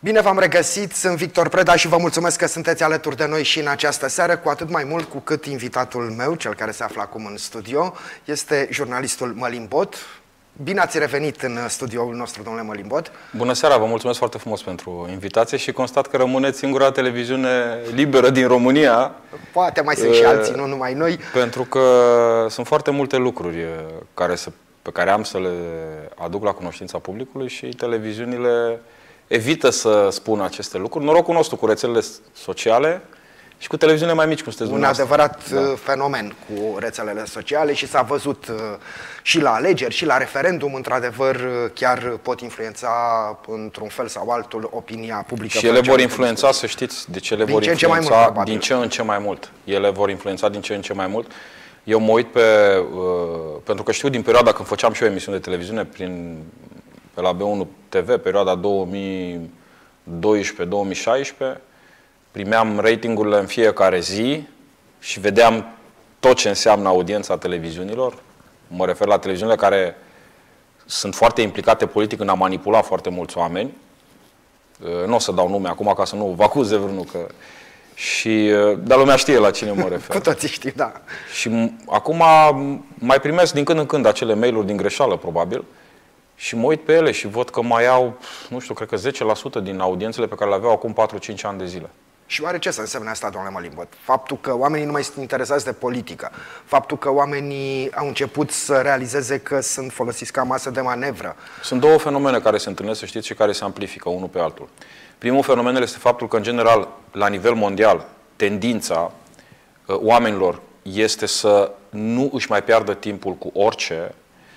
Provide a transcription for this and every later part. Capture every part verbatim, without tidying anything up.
Bine v-am regăsit, sunt Victor Preda și vă mulțumesc că sunteți alături de noi și în această seară, cu atât mai mult cu cât invitatul meu, cel care se află acum în studio, este jurnalistul Mălin Bot. Bine ați revenit în studioul nostru, domnule Mălin Bot. Bună seara, vă mulțumesc foarte frumos pentru invitație și constat că rămâneți singura televiziune liberă din România. Poate mai sunt și alții, nu numai noi. Pentru că sunt foarte multe lucruri care se, pe care am să le aduc la cunoștința publicului și televiziunile evită să spună aceste lucruri. Norocul nostru cu rețelele sociale și cu televiziunile mai mici, cum sunteți Un dumneavoastră. adevărat da. fenomen cu rețelele sociale și s-a văzut și la alegeri și la referendum, într-adevăr, chiar pot influența într-un fel sau altul opinia publică. Și ele vor influența, să știți, de ce ele vor influența din ce în ce mai mult. Ele vor influența din ce în ce mai mult. Eu mă uit pe, uh, pentru că știu din perioada când făceam și eu emisiuni de televiziune prin, pe la B unu T V, perioada două mii doisprezece două mii șaisprezece, primeam ratingurile în fiecare zi și vedeam tot ce înseamnă audiența televiziunilor. Mă refer la televiziunile care sunt foarte implicate politic în a manipula foarte mulți oameni. Nu o să dau nume acum ca să nu vă acuze vreunul că... Și, dar lumea știe la cine mă refer. Cu toții știu, da. Și acum mai primesc din când în când acele mail-uri din greșeală, probabil, și mă uit pe ele și văd că mai au, nu știu, cred că zece la sută din audiențele pe care le aveau acum patru cinci ani de zile. Și oare ce să însemne asta, domnule Mălin Bot? Faptul că oamenii nu mai sunt interesați de politică, faptul că oamenii au început să realizeze că sunt folosiți ca masă de manevră. Sunt două fenomene care se întâlnesc, să știți, și care se amplifică unul pe altul. Primul fenomen este faptul că, în general, la nivel mondial, tendința uh, oamenilor este să nu își mai piardă timpul cu orice,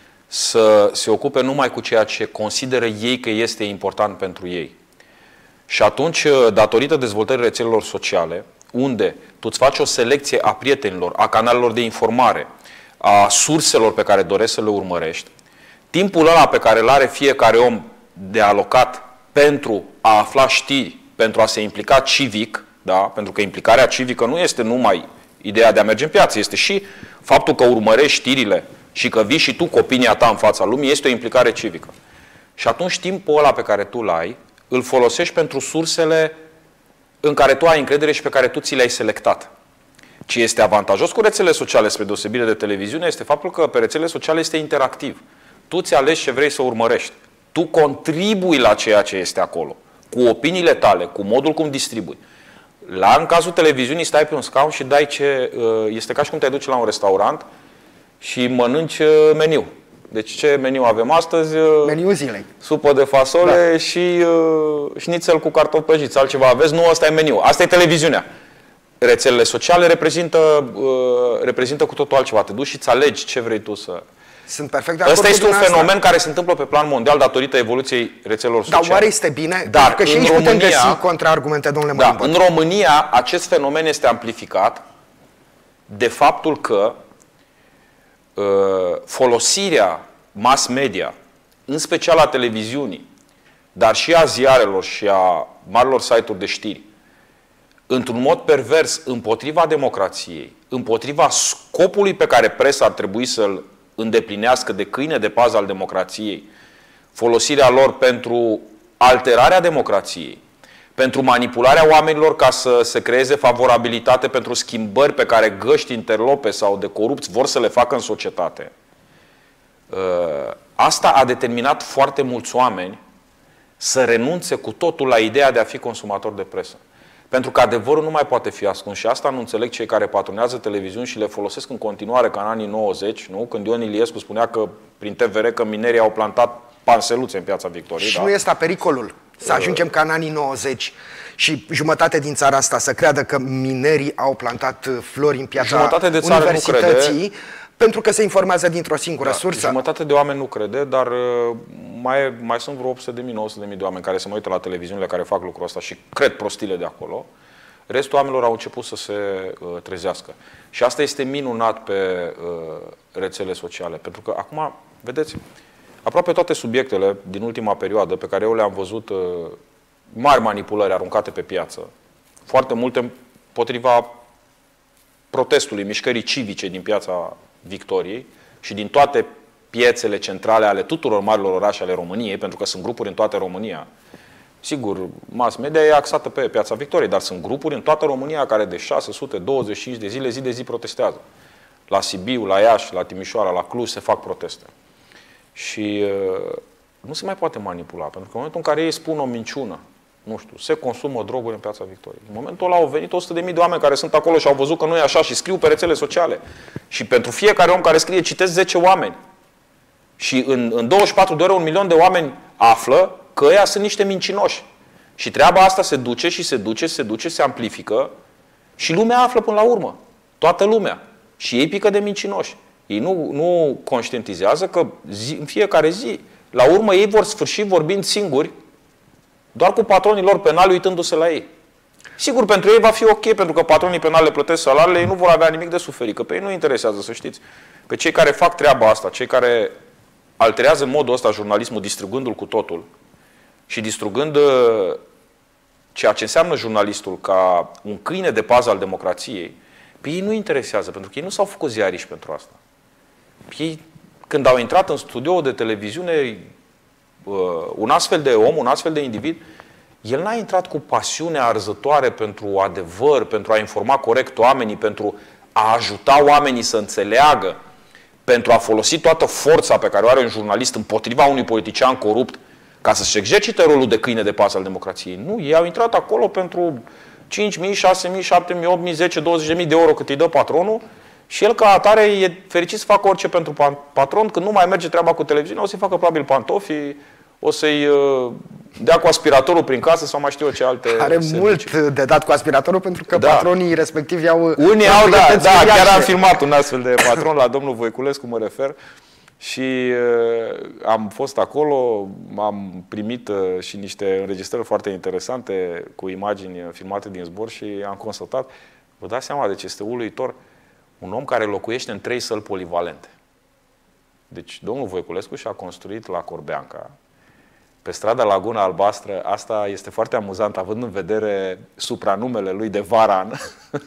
să se ocupe numai cu ceea ce consideră ei că este important pentru ei. Și atunci, datorită dezvoltării rețelelor sociale, unde tu îți faci o selecție a prietenilor, a canalelor de informare, a surselor pe care dorești să le urmărești, timpul ăla pe care îl are fiecare om de alocat pentru a afla știri, pentru a se implica civic, da? Pentru că implicarea civică nu este numai ideea de a merge în piață, este și faptul că urmărești știrile și că vii și tu cu opinia ta în fața lumii, este o implicare civică. Și atunci timpul ăla pe care tu îl ai, îl folosești pentru sursele în care tu ai încredere și pe care tu ți le-ai selectat. Ce este avantajos cu rețelele sociale, spre deosebire de televiziune, este faptul că pe rețelele sociale este interactiv. Tu ți alegi ce vrei să urmărești. Tu contribui la ceea ce este acolo, cu opiniile tale, cu modul cum distribui. La, în cazul televiziunii stai pe un scaun și dai ce... Este ca și cum te duci la un restaurant și mănânci meniu. Deci ce meniu avem astăzi? Meniul zilei. Supă de fasole, da, și uh, șnițel cu cartofi prăjiți. Altceva aveți? Nu, ăsta e meniu. Asta e televiziunea. Rețelele sociale reprezintă, uh, reprezintă cu totul altceva. Te duci și îți alegi ce vrei tu să... Sunt perfect de acord. Ăsta este un fenomen asta care se întâmplă pe plan mondial datorită evoluției rețelelor sociale. Dar oare este bine? Dar că și aici România, putem găsi contraargumente, domnule Mălin Bot. Da, în România acest fenomen este amplificat de faptul că uh, folosirea mass media, în special a televiziunii, dar și a ziarelor și a marilor site-uri de știri, într-un mod pervers împotriva democrației, împotriva scopului pe care presa ar trebui să-l îndeplinească de câine de pază al democrației, folosirea lor pentru alterarea democrației, pentru manipularea oamenilor ca să se creeze favorabilitate pentru schimbări pe care găști, interlope sau de corupți vor să le facă în societate. Asta a determinat foarte mulți oameni să renunțe cu totul la ideea de a fi consumator de presă. Pentru că adevărul nu mai poate fi ascuns și asta nu înțeleg cei care patronează televiziuni și le folosesc în continuare ca în anii nouăzeci, nu? Când Ion Iliescu spunea că prin T V R că minerii au plantat panseluțe în Piața Victoriei. Și da? nu este pericolul să ajungem ca în anii nouăzeci și jumătate din țara asta să creadă că minerii au plantat flori în Piața Jumătate de țară Universității, nu crede, pentru că se informează dintr-o singură da, sursă. Jumătate de oameni nu crede, dar mai, mai sunt vreo opt sute de mii, nouă sute de mii de oameni care se mai uită la televiziunile care fac lucrul ăsta și cred prostile de acolo. Restul oamenilor au început să se uh, trezească. Și asta este minunat pe uh, rețele sociale. Pentru că acum, vedeți, aproape toate subiectele din ultima perioadă pe care eu le-am văzut, uh, mari manipulări aruncate pe piață, foarte multe împotriva protestului, mișcării civice din Piața Victoriei și din toate piețele centrale ale tuturor marilor orașe ale României, pentru că sunt grupuri în toată România, Sigur, mass media e axată pe Piața Victoriei, dar sunt grupuri în toată România care de șase sute douăzeci și cinci de zile, zi de zi protestează. La Sibiu, la Iași, la Timișoara, la Cluj se fac proteste. Și uh, nu se mai poate manipula, pentru că în momentul în care ei spun o minciună, nu știu, se consumă droguri în Piața Victoriei. În momentul ăla au venit o sută de mii de oameni care sunt acolo și au văzut că nu e așa și scriu pe rețele sociale. Și pentru fiecare om care scrie, citesc zece oameni. Și în, în douăzeci și patru de ore un milion de oameni află că ăia sunt niște mincinoși. Și treaba asta se duce și se duce, se duce, se amplifică și lumea află până la urmă. Toată lumea. Și ei pică de mincinoși. Ei nu, nu conștientizează că zi, în fiecare zi, la urmă ei vor sfârși vorbind singuri, doar cu patronii lor penali uitându-se la ei. Sigur, pentru ei va fi ok, pentru că patronii penali le plătesc salariile, ei nu vor avea nimic de suferit, că pe ei nu interesează, să știți. Pe cei care fac treaba asta, cei care alterează în modul ăsta jurnalismul, distrugându-l cu totul și distrugând ceea ce înseamnă jurnalistul ca un câine de pază al democrației, pe ei nu interesează, pentru că ei nu s-au făcut ziariști pentru asta. Ei, când au intrat în studioul de televiziune, un astfel de om, un astfel de individ, el n-a intrat cu pasiune arzătoare pentru adevăr, pentru a informa corect oamenii, pentru a ajuta oamenii să înțeleagă, pentru a folosi toată forța pe care o are un jurnalist împotriva unui politician corupt ca să-și exercite rolul de câine de pază al democrației. Nu, ei au intrat acolo pentru cinci mii, șase mii, șapte mii, opt mii, zece, douăzeci de mii de euro cât îi dă patronul și el ca atare e fericit să facă orice pentru patron. Când nu mai merge treaba cu televiziunea, o să-i facă probabil pantofii, o să-i uh, dea cu aspiratorul prin casă sau mai știu eu ce alte Are servicii. Mult de dat cu aspiratorul pentru că da. patronii respectivi au... Unii au, da, da, chiar am filmat un astfel de patron, la domnul Voiculescu mă refer. Și uh, am fost acolo, am primit uh, și niște înregistrări foarte interesante cu imagini filmate din zbor și am constatat, vă dați seama, deci este uluitor, un om care locuiește în trei săli polivalente. Deci domnul Voiculescu și-a construit la Corbeanca, pe strada Laguna Albastră, asta este foarte amuzant, având în vedere supranumele lui de Varan.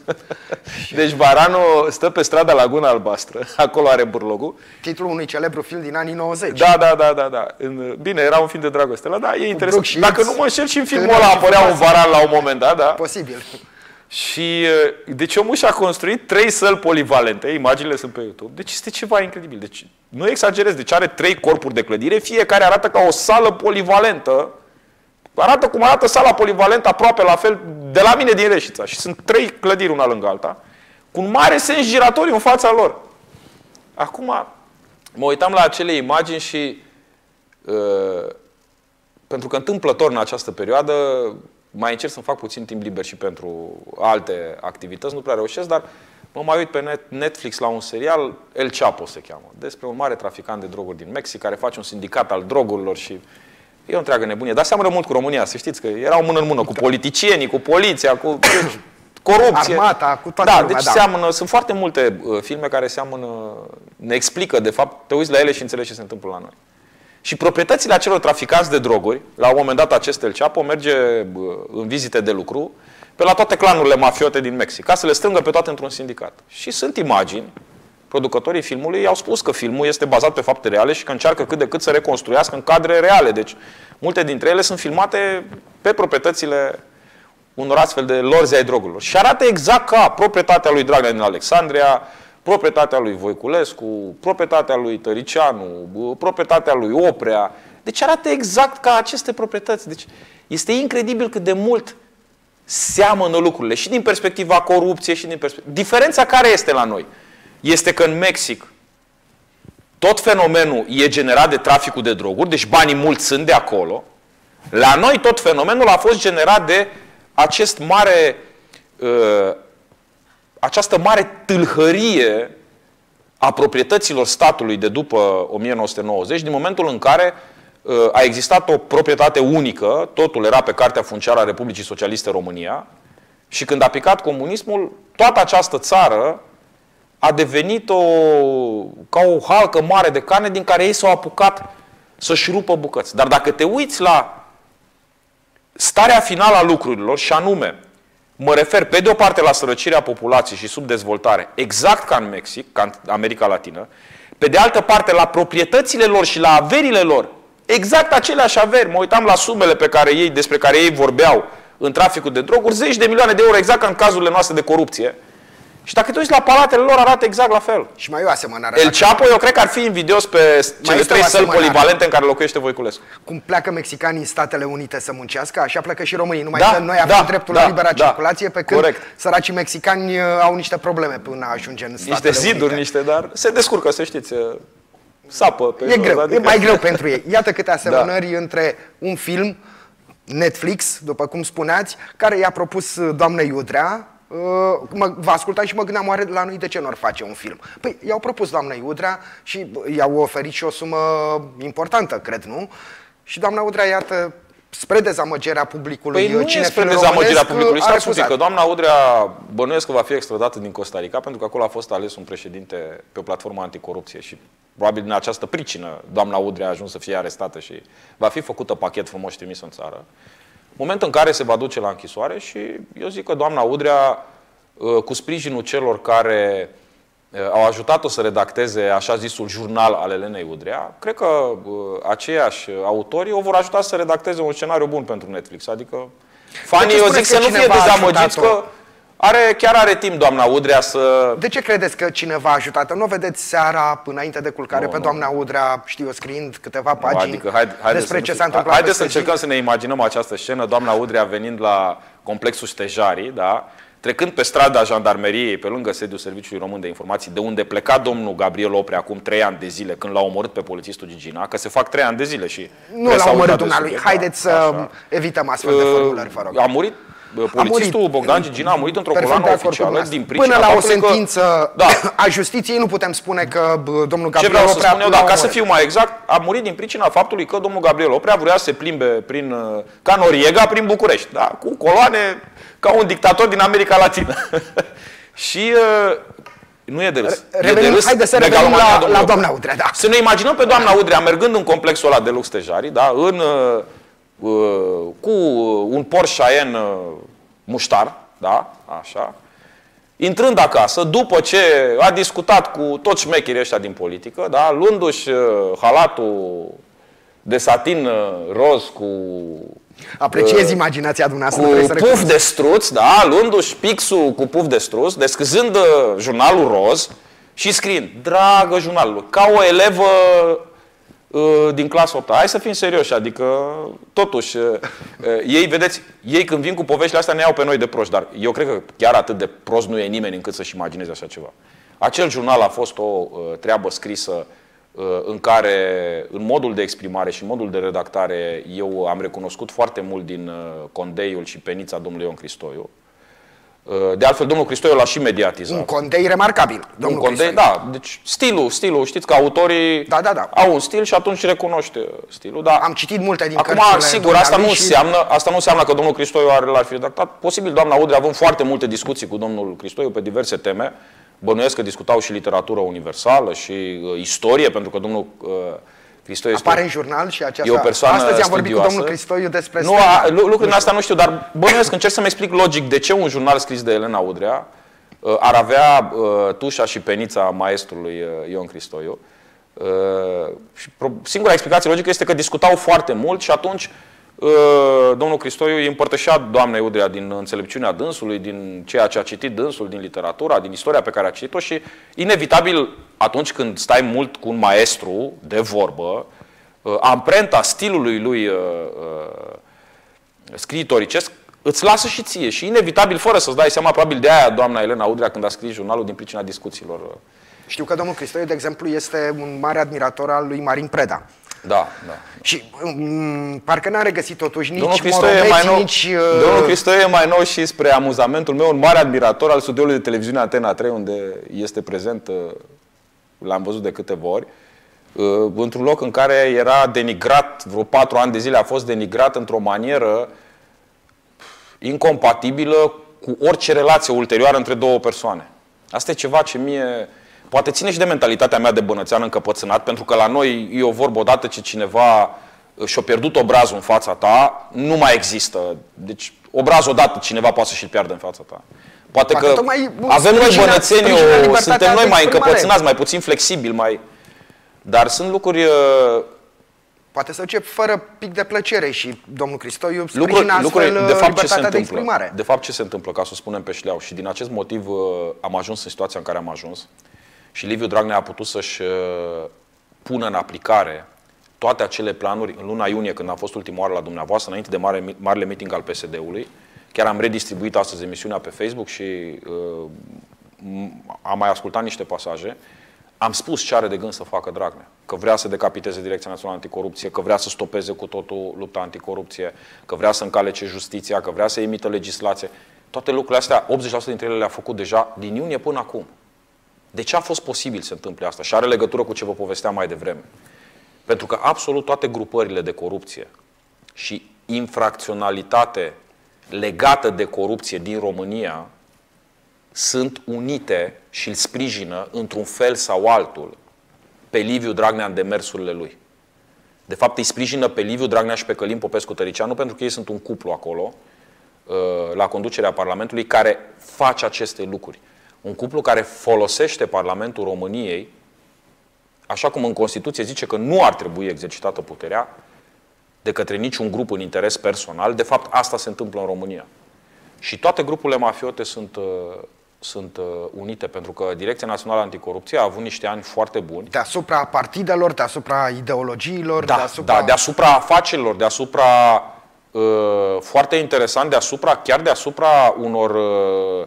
Deci Varanul stă pe strada Laguna Albastră, acolo are burlogul. Titlul unui celebru film din anii nouăzeci. Da, da, da, da, da. Bine, era un film de dragoste, da, e interesant. Dacă nu mă înșel, și în filmul ăla apărea un Varan la un moment dat, da? Posibil. Și deci omul și-a construit trei săli polivalente, imaginile sunt pe YouTube, deci este ceva incredibil. Deci nu exagerez, deci are trei corpuri de clădire, fiecare arată ca o sală polivalentă, arată cum arată sala polivalentă aproape la fel de la mine din Reșița. Și sunt trei clădiri una lângă alta, cu un mare sens giratoriu în fața lor. Acum mă uitam la acele imagini și uh, pentru că întâmplător în această perioadă mai încerc să-mi fac puțin timp liber și pentru alte activități, nu prea reușesc, dar mă mai uit pe Netflix la un serial, El Chapo se cheamă, despre un mare traficant de droguri din Mexic, care face un sindicat al drogurilor și e o întreagă nebunie. Dar seamănă mult cu România, să știți că erau mână în mână cu politicienii, cu poliția, cu corupție. Armata, cu toată da, lumea, deci da. seamănă, sunt foarte multe uh, filme care seamănă, ne explică, de fapt, te uiți la ele și înțelegi ce se întâmplă la noi. Și proprietățile acelor traficanți de droguri, la un moment dat acest El Chapo merge în vizite de lucru pe la toate clanurile mafiote din Mexic, ca să le strângă pe toate într-un sindicat. Și sunt imagini, producătorii filmului i-au spus că filmul este bazat pe fapte reale și că încearcă cât de cât să reconstruiască în cadre reale. Deci multe dintre ele sunt filmate pe proprietățile unor astfel de lorzi ai drogurilor. Și arată exact ca proprietatea lui Dragnea din Alexandria, proprietatea lui Voiculescu, proprietatea lui Tăricianu, proprietatea lui Oprea. Deci arată exact ca aceste proprietăți. Deci este incredibil cât de mult seamănă lucrurile. Și din perspectiva corupției, și din perspectiva... Diferența care este la noi? Este că în Mexic tot fenomenul e generat de traficul de droguri, deci banii mulți sunt de acolo. La noi tot fenomenul a fost generat de acest mare... Uh, această mare tâlhărie a proprietăților statului de după o mie nouă sute nouăzeci, din momentul în care uh, a existat o proprietate unică, totul era pe Cartea Funciară a Republicii Socialiste România, și când a picat comunismul, toată această țară a devenit o, ca o halcă mare de carne din care ei s-au apucat să-și rupă bucăți. Dar dacă te uiți la starea finală a lucrurilor, și anume, mă refer pe de o parte la sărăcirea populației și subdezvoltare, exact ca în Mexic, ca în America Latină, pe de altă parte la proprietățile lor și la averile lor, exact aceleași averi. Mă uitam la sumele pe care ei, despre care ei vorbeau în traficul de droguri, zeci de milioane de euro, exact ca în cazurile noastre de corupție. Și dacă te uiți la palatele lor, arată exact la fel. Și mai e o asemănare. El Chapo, eu cred că ar fi invidios pe cele trei săli polivalente în care locuiește Voiculescu. Cum pleacă mexicanii în Statele Unite să muncească, așa pleacă și românii. Numai da, că noi avem da, dreptul da, la libera da, circulație, pe când corect. Săracii mexicani au niște probleme până a ajunge în Statele Niște ziduri, Unite. niște, dar se descurcă, să știți. Sapă pe E jos, greu, adică... e mai greu pentru ei. Iată câte asemănări da. între un film, Netflix, după cum spuneați, care i-a propus doamnei Udrea. Mă, vă ascultam și mă gândeam, oare la noi de ce nu-ar face un film? Păi i-au propus doamnei Udrea și i-au oferit și o sumă importantă, cred, nu? Și doamna Udrea, iată, spre dezamăgirea publicului, păi nu cine e spre dezamăgirea publicului. Stați un pic, că doamna Udrea bănuiesc că va fi extradată din Costa Rica, pentru că acolo a fost ales un președinte pe o platformă anticorupție și probabil din această pricină doamna Udrea a ajuns să fie arestată și va fi făcută pachet frumos trimis în țară. Moment în care se va duce la închisoare și eu zic că doamna Udrea, cu sprijinul celor care au ajutat-o să redacteze așa zisul jurnal al Elenei Udrea, cred că aceiași autori o vor ajuta să redacteze un scenariu bun pentru Netflix. Adică fanii, eu zic să nu fie dezamăgiți că are, chiar are timp doamna Udrea să... De ce credeți că cineva a ajutat-o? Nu o vedeți seara, înainte de culcare, nu, pe nu. doamna Udrea, știu eu, scriind câteva pagini adică, haide, haide despre să ce nu, s-a întâmplat? Haideți să încercăm să ne imaginăm această scenă, doamna Udrea venind la complexul Stejarii, da? Trecând pe strada Jandarmeriei, pe lângă sediul Serviciului Român de Informații, de unde pleca domnul Gabriel Oprea acum trei ani de zile, când l-a omorât pe polițistul Gigina, că se fac trei ani de zile și... Nu l-a omorât dumnealui. Haideți să așa. evităm astfel de formulări, vă rog. A murit polițistul murit. Bogdan Gigina a murit într-o coloană oficială din pricina Până la o sentință că, da. a justiției nu putem spune că domnul Gabriel Ce vreau Oprea... să spun eu, da, ca să fiu mai exact, a murit din pricina faptului că domnul Gabriel Oprea vrea să se plimbe prin, ca Noriega prin București, da? Cu coloane ca un dictator din America Latină. Și uh, nu e de râs. Revenim, e de râs haide să revenim la, la doamna Udrea, da. Să ne imaginăm pe doamna Udrea mergând în complexul ăla de lux Stejarii, da? În, uh, uh, cu un Porsche Cayenne uh, muștar, da? Așa. Intrând acasă, după ce a discutat cu toți șmecherii ăștia din politică, da? Luându-și uh, halatul de satin uh, roz cu... Apreciez uh, imaginația dumneavoastră. Cu puf de struț, da? Luându-și pixul cu puf de struț, descăzând uh, jurnalul roz și scriind, dragă jurnalul, ca o elevă uh, din clasa opta. Hai să fim serioși, adică totuși, uh, uh, ei, vedeți, ei când vin cu poveștile astea ne iau pe noi de proști, dar eu cred că chiar atât de prost nu e nimeni încât să-și imagineze așa ceva. Acel jurnal a fost o uh, treabă scrisă în care, în modul de exprimare și în modul de redactare, eu am recunoscut foarte mult din condeiul și penița domnului Ion Cristoiu. De altfel, domnul Cristoiu l-a și mediatizat. Un condei remarcabil, domnul un condei, Cristoiu. da. Deci stilul, stilul, știți că autorii da, da, da. au un stil și atunci recunoște stilul. Da. Am citit multe din Acum, cărțile sigur, asta nu, și... înseamnă, asta nu înseamnă că domnul Cristoiu l-ar fi redactat. Posibil, doamna Udrea, având foarte multe discuții cu domnul Cristoiu pe diverse teme. Bănuiesc că discutau și literatură universală și uh, istorie, pentru că domnul uh, Cristoiu este... Apare în jurnal și aceasta... E o persoană Astăzi am vorbit studioasă. cu domnul Cristoiu despre... Nu, a, lucrurile astea nu știu, dar bănuiesc, încerc să-mi explic logic de ce un jurnal scris de Elena Udrea uh, ar avea uh, tușa și penița maestrului uh, Ion Cristoiu. Uh, și singura explicație logică este că discutau foarte mult și atunci domnul Cristoiu îi împărtășea doamnei Udrea din înțelepciunea dânsului, din ceea ce a citit dânsul, din literatura, din istoria pe care a citit-o și, inevitabil, atunci când stai mult cu un maestru de vorbă, amprenta stilului lui uh, uh, scriitoricesc îți lasă și ție. Și, inevitabil, fără să-ți dai seama, probabil de aia doamna Elena Udrea, când a scris jurnalul, din pricina discuțiilor. Știu că domnul Cristoiu, de exemplu, este un mare admirator al lui Marin Preda. Da, da. Și um, parcă n-a regăsit totuși nici Moromeți, mai nou, nici... Uh... Domnul Cristoiu e mai nou și, spre amuzamentul meu, un mare admirator al studioului de televiziune Antena trei, unde este prezent, uh, l-am văzut de câteva ori, uh, într-un loc în care era denigrat, vreo patru ani de zile a fost denigrat într-o manieră incompatibilă cu orice relație ulterioară între două persoane. Asta e ceva ce mie... Poate ține și de mentalitatea mea de bănățean încăpățânat, pentru că la noi e o vorbă, odată ce cineva și-a pierdut obrazul în fața ta, nu mai există. Deci obrazul odată cineva poate să și-l piardă în fața ta. Poate, poate că avem noi bănățenii, suntem noi mai încăpățânați, mai puțin flexibili, mai... Dar sunt lucruri poate să duce fără pic de plăcere și domnul Cristoiu lucruri, sprijină astfel lucruri, de fapt, ce se libertatea de întâmplă? exprimare. De fapt, ce se întâmplă, ca să o spunem pe șleau, și din acest motiv am ajuns în situația în care am ajuns și Liviu Dragnea a putut să-și pună în aplicare toate acele planuri în luna iunie, când am fost ultima oară la dumneavoastră, înainte de mare, marele meeting al P S D-ului. Chiar am redistribuit astăzi emisiunea pe Facebook și uh, am mai ascultat niște pasaje. Am spus ce are de gând să facă Dragnea. Că vrea să decapiteze Direcția Națională Anticorupție, că vrea să stopeze cu totul lupta anticorupție, că vrea să încalece justiția, că vrea să emită legislație. Toate lucrurile astea, optzeci la sută dintre ele le-a făcut deja din iunie până acum. De ce a fost posibil să întâmple asta? Și are legătură cu ce vă povesteam mai devreme. Pentru că absolut toate grupările de corupție și infracționalitate legată de corupție din România sunt unite și îl sprijină într-un fel sau altul pe Liviu Dragnea în demersurile lui. De fapt, îi sprijină pe Liviu Dragnea și pe Călin Popescu-Tăricianu pentru că ei sunt un cuplu acolo, la conducerea Parlamentului, care face aceste lucruri. Un cuplu care folosește Parlamentul României, așa cum în Constituție zice că nu ar trebui exercitată puterea de către niciun grup în interes personal. De fapt, asta se întâmplă în România. Și toate grupurile mafiote sunt, sunt unite, pentru că Direcția Națională Anticorupție a avut niște ani foarte buni. Deasupra partidelor, deasupra ideologiilor, da, deasupra... Da, deasupra afacerilor, deasupra, uh, foarte interesant, deasupra, chiar deasupra unor uh,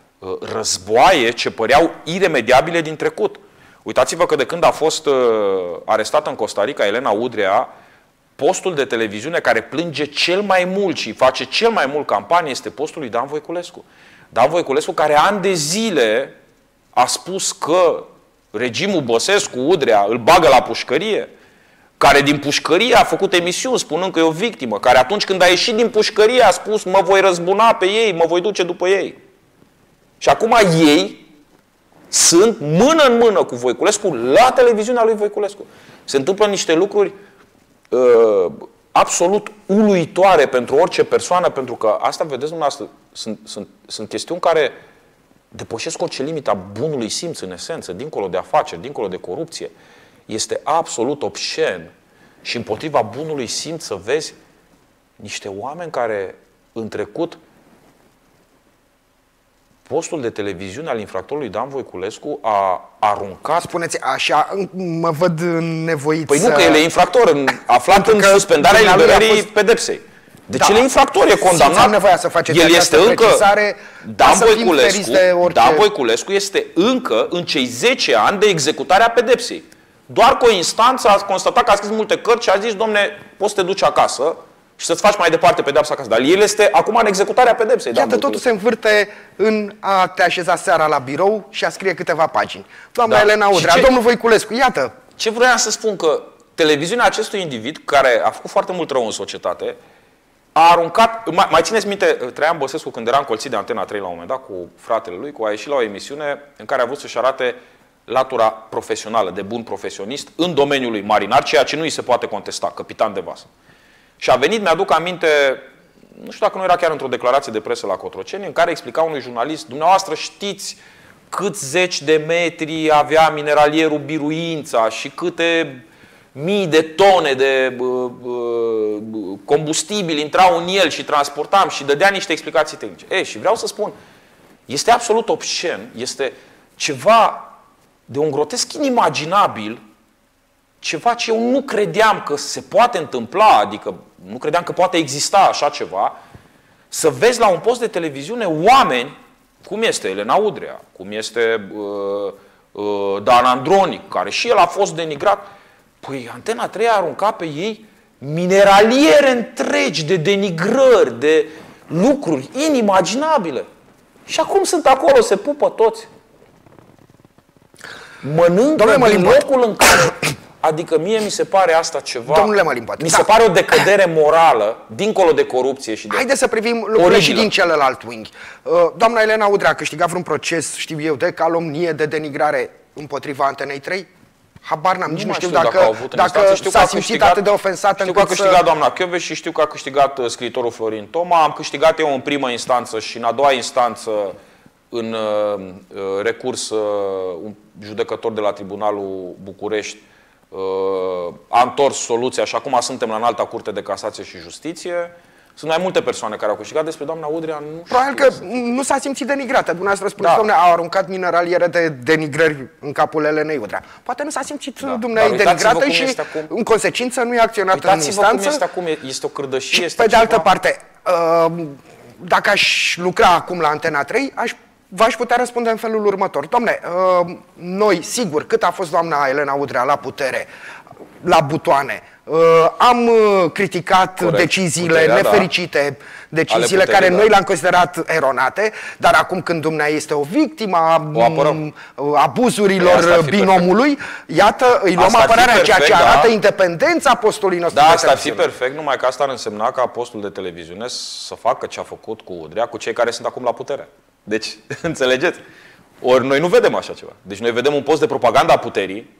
războaie ce păreau iremediabile din trecut. Uitați-vă că de când a fost uh, arestată în Costa Rica Elena Udrea, postul de televiziune care plânge cel mai mult și face cel mai mult campanie este postul lui Dan Voiculescu. Dan Voiculescu, care ani de zile a spus că regimul Băsescu-Udrea îl bagă la pușcărie, care din pușcărie a făcut emisiuni spunând că e o victimă, care atunci când a ieșit din pușcărie a spus mă voi răzbuna pe ei, mă voi duce după ei. Și acum ei sunt mână în mână cu Voiculescu la televiziunea lui Voiculescu. Se întâmplă niște lucruri uh, absolut uluitoare pentru orice persoană, pentru că asta, vedeți dumneavoastră, sunt, sunt, sunt chestiuni care depășesc orice limita bunului simț în esență, dincolo de afaceri, dincolo de corupție. Este absolut obscen și împotriva bunului simț să vezi niște oameni care în trecut postul de televiziune al infractorului Dan Voiculescu a aruncat... Spuneți, așa mă văd nevoit Păi să... nu, că el e infractor, aflat în suspendarea eliberării fost... pedepsei. Deci da, el e infractor, e condamnat. Am nevoia să faceți el este încă... Dan Voiculescu, orice... Dan Voiculescu este încă în cei zece ani de executare a pedepsei. Doar că o instanță a constatat că a scris multe cărți și a zis, domne, poți să te duci acasă și să-ți faci mai departe pedeapsa acasă. Dar el este acum în executarea pedepsei. Iată, totul se învârte în a te așeza seara la birou și a scrie câteva pagini. Doamna da. Elena Udrea, ce... domnul Voiculescu, iată. Ce vreau să spun? Că televiziunea acestui individ, care a făcut foarte mult rău în societate, a aruncat... Mai, mai țineți minte, Traian Băsescu, când era încolțit de Antena trei la un moment dat cu fratele lui, cu a ieșit la o emisiune în care a vrut să-și arate latura profesională, de bun profesionist, în domeniul lui marinar, ceea ce nu îi se poate contesta, capitan de vas. Și a venit, mi-aduc aminte, nu știu dacă nu era chiar într-o declarație de presă la Cotroceni, în care explica unui jurnalist, dumneavoastră știți câți zeci de metri avea mineralierul Biruința și câte mii de tone de uh, uh, combustibil intrau în el și transportam și dădea niște explicații tehnice. E, și vreau să spun, este absolut obscen, este ceva de un grotesc inimaginabil, ceva ce eu nu credeam că se poate întâmpla, adică nu credeam că poate exista așa ceva, să vezi la un post de televiziune oameni, cum este Elena Udrea, cum este uh, uh, Dan Andronic, care și el a fost denigrat. Păi Antena trei a aruncat pe ei mineraliere întregi de denigrări, de lucruri inimaginabile. Și acum sunt acolo, se pupă toți. Mănâncă din locul în care... Adică mie mi se pare asta ceva... Domnule Mălimpat, mi se da. pare o decădere morală, dincolo de corupție și de... Haideți să privim lucrurile oribilă. Și din celălalt wing. Doamna Elena Udrea a câștigat vreun proces, știu eu, de calomnie, de denigrare împotriva Antenei trei? Habar n-am, nici nu știu, știu dacă, dacă, dacă s-a simțit atât de ofensată. Știu că a câștigat să... doamna Chioveș și știu că a câștigat scriitorul Florin Toma. Am câștigat eu în primă instanță și în a doua instanță în uh, recurs uh, un judecător de la Tribunalul București a întors soluția și acum suntem la Înalta Curte de Casație și Justiție. Sunt mai multe persoane care au câștigat. Despre doamna Udrea nu știu. Probabil că nu s-a simțit denigrată. Dumneavoastră spuneți, da. Dom'le, au aruncat mineraliere de denigrări în capul Elenei Udrea. Poate nu s-a simțit, da. Dumneavoastră, denigrată și, în consecință, nu i-a acționat în instanță. Cum este acum. Este o cârdășie. Și, pe de altă parte, dacă aș lucra acum la Antena trei, aș v-aș putea răspunde în felul următor. Dom'le, noi, sigur, cât a fost doamna Elena Udrea la putere, la butoane, am criticat Corect. deciziile Puterea, nefericite, da. deciziile puterii, care noi da. le-am considerat eronate, dar acum când dumnea este o victimă a abuzurilor binomului, iată, îi luăm apărarea, perfect, ceea ce arată da. independența postului nostru. Da, asta ar fi perfect, numai că asta ar însemna ca postul de televiziune să facă ce a făcut cu Udrea, cu cei care sunt acum la putere. Deci, înțelegeți? Ori noi nu vedem așa ceva. Deci noi vedem un post de propaganda a puterii,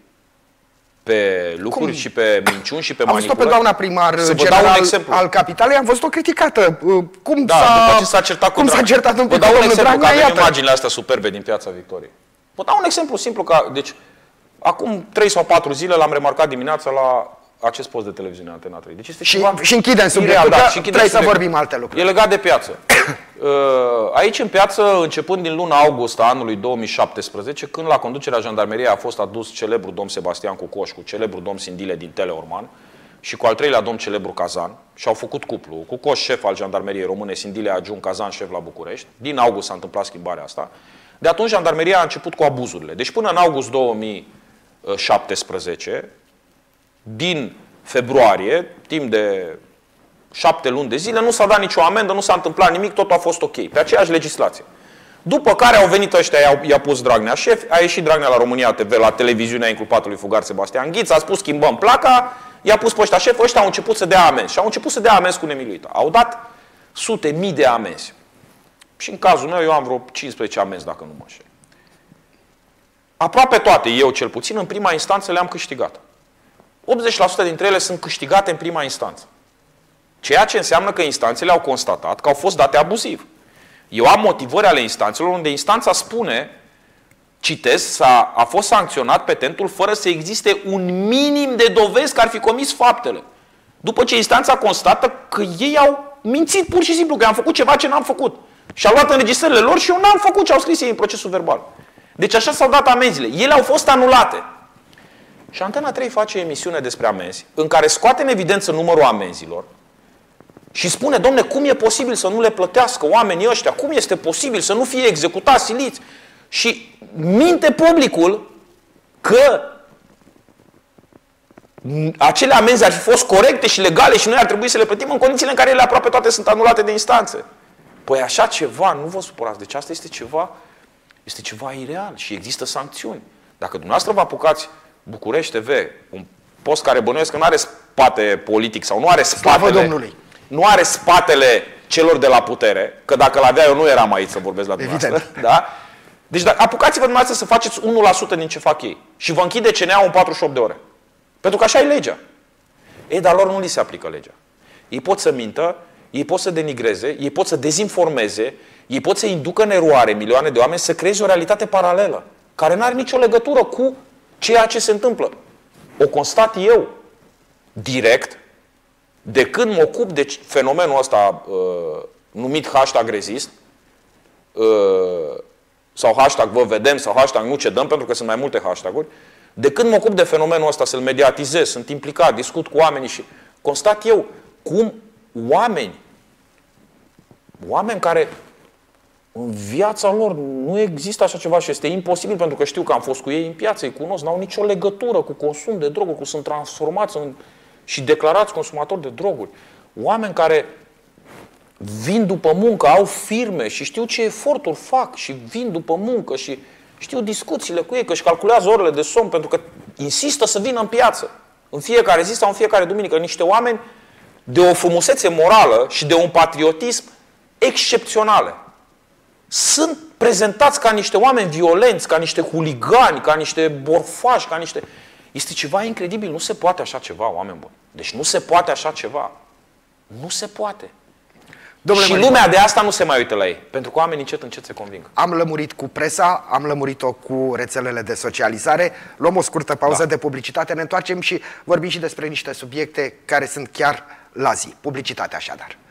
pe lucruri Cum? și pe minciuni și pe am manipulări. Am văzut-o pe doamna primar general al Capitalei, am văzut-o criticată. Cum da, s-a certat cu certat un pic cu domnul Dragnea, că avem imaginile astea superbe din Piața Victoriei. Vă dau un exemplu simplu. Ca, deci, acum trei sau patru zile l-am remarcat dimineața la acest post de televiziune Antena trei. Deci este și, și închidem subiectul, da, și trebuie să vorbim alte lucruri. E legat de piață. Aici în piață, începând din luna august a anului două mii șaptesprezece, când la conducerea jandarmeriei a fost adus celebrul domn Sebastian Cucoș cu celebrul domn Sindile din Teleorman și cu al treilea domn celebru Cazan și au făcut cuplu. Cucoș, șef al jandarmeriei române, Sindile adjunct, Cazan, șef la București. Din august s-a întâmplat schimbarea asta. De atunci jandarmeria a început cu abuzurile. Deci până în august două mii șaptesprezece, din februarie, timp de șapte luni de zile, nu s-a dat nicio amendă, nu s-a întâmplat nimic, totul a fost ok, pe aceeași legislație. După care au venit ăștia, i-a pus Dragnea șef, a ieșit Dragnea la România T V, la televiziunea inculpatului fugar Sebastian Ghiț, a spus schimbăm placa, i-a pus pe ăștia șef, ăștia au început să dea amenzi și au început să dea amenzi cu nemiluită. Au dat sute mii de amenzi. Și în cazul meu eu am vreo cincisprezece amenzi, dacă nu mă înșel. Aproape toate, eu cel puțin, în prima instanță le-am câștigat. optzeci la sută dintre ele sunt câștigate în prima instanță. Ceea ce înseamnă că instanțele au constatat că au fost date abuziv. Eu am motivări ale instanțelor unde instanța spune, citesc, a, a fost sancționat petentul fără să existe un minim de dovezi că ar fi comis faptele. După ce instanța constată că ei au mințit pur și simplu, că am făcut ceva ce n-am făcut. Și au luat înregistrările lor și eu n-am făcut ce au scris ei în procesul verbal. Deci așa s-au dat amenziile. Ele au fost anulate. Și Antena trei face emisiune despre amenzi, în care scoate în evidență numărul amenzilor și spune, domne, cum e posibil să nu le plătească oamenii ăștia? Cum este posibil să nu fie executați, siliți? Și minte publicul că acele amenzi ar fi fost corecte și legale și noi ar trebui să le plătim în condițiile în care ele aproape toate sunt anulate de instanțe. Păi așa ceva, nu vă supărați, deci asta este ceva, este ceva ireal și există sancțiuni. Dacă dumneavoastră vă apucați București T V, un post care bănuiesc că nu are spate politic sau nu are spatele, Domnului. nu are spatele celor de la putere, că dacă l-avea eu nu eram aici să vorbesc la dumneavoastră. Da? Deci dacă apucați-vă dumneavoastră să faceți unu la sută din ce fac ei și vă închide C N A-ul în patruzeci și opt de ore. Pentru că așa e legea. Ei, dar lor nu li se aplică legea. Ei pot să mintă, ei pot să denigreze, ei pot să dezinformeze, ei pot să inducă în eroare milioane de oameni să creeze o realitate paralelă, care nu are nicio legătură cu ceea ce se întâmplă. O constat eu direct de când mă ocup de fenomenul ăsta uh, numit hashtag rezist uh, sau hashtag vă vedem sau hashtag nu cedăm, pentru că sunt mai multe hashtag-uri. De când mă ocup de fenomenul ăsta, să-l mediatizez, sunt implicat, discut cu oamenii și constat eu cum oameni, oameni care în viața lor nu există așa ceva și este imposibil, pentru că știu că am fost cu ei în piață, îi cunosc, n-au nicio legătură cu consum de droguri, cu sunt transformați în, și declarați consumatori de droguri. Oameni care vin după muncă, au firme și știu ce eforturi fac și vin după muncă și știu discuțiile cu ei, că își calculează orele de somn pentru că insistă să vină în piață. În fiecare zi sau în fiecare duminică. Niște oameni de o frumusețe morală și de un patriotism excepționale. Sunt prezentați ca niște oameni violenți, ca niște huligani, ca niște borfași, ca niște... Este ceva incredibil. Nu se poate așa ceva, oameni buni. Deci nu se poate așa ceva. Nu se poate. Domnule și Mălimboc, lumea de asta nu se mai uită la ei, pentru că oamenii încet încet se conving. am lămurit cu presa, am lămurit-o cu rețelele de socializare, luăm o scurtă pauză da. de publicitate, ne întoarcem și vorbim și despre niște subiecte care sunt chiar la zi. Publicitate așadar.